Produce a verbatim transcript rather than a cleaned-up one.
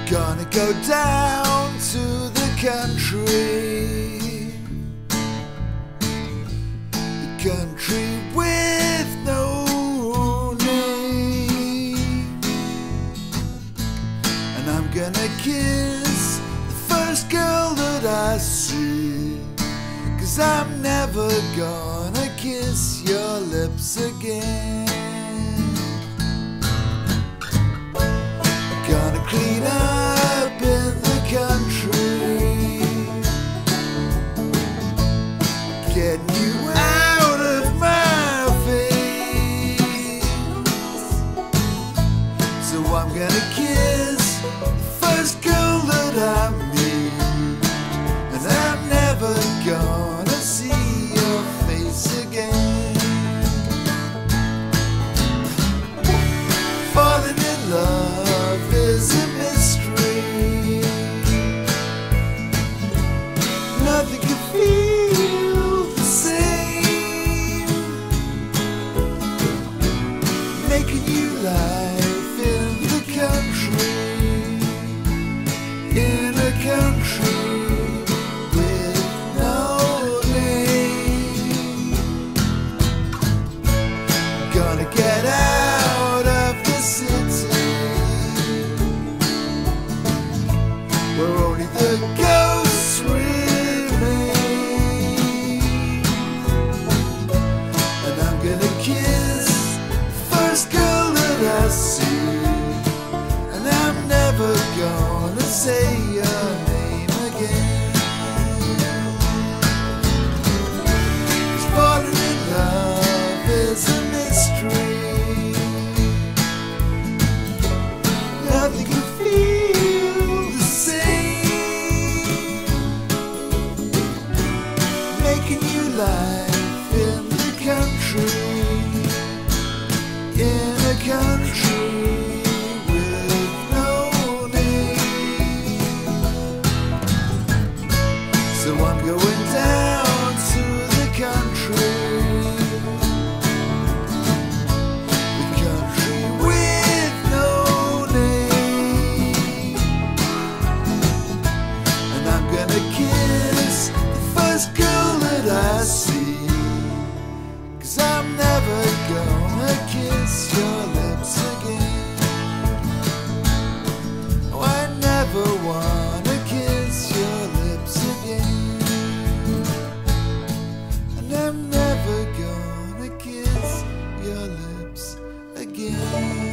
Gonna go down to the country, the country with no name, and I'm gonna kiss the first girl that I see, 'cause I'm never gonna kiss your lips again. Gonna clean up in the country, getting you out of my face. So I'm gonna kiss the first girl that I meet, and I'm never gonna see your face again. Falling in love is a mystery. Nothing can feel the same. Making you life in the country, in a country with no name. Gonna get out of the city where only the ghosts remain, and I'm gonna kiss the first girl that I see, and I'm never gonna say your name again. 'Cause falling in love is a mystery. Nothing can feel the same. Making you life in the country, in a country with no name. So I'm going down to the country, the country with no name, and I'm gonna kiss the first girl that I see, 'cause I'm never gonna kiss your lips again. Oh, I never wanna kiss your lips again, and I'm never gonna kiss your lips again.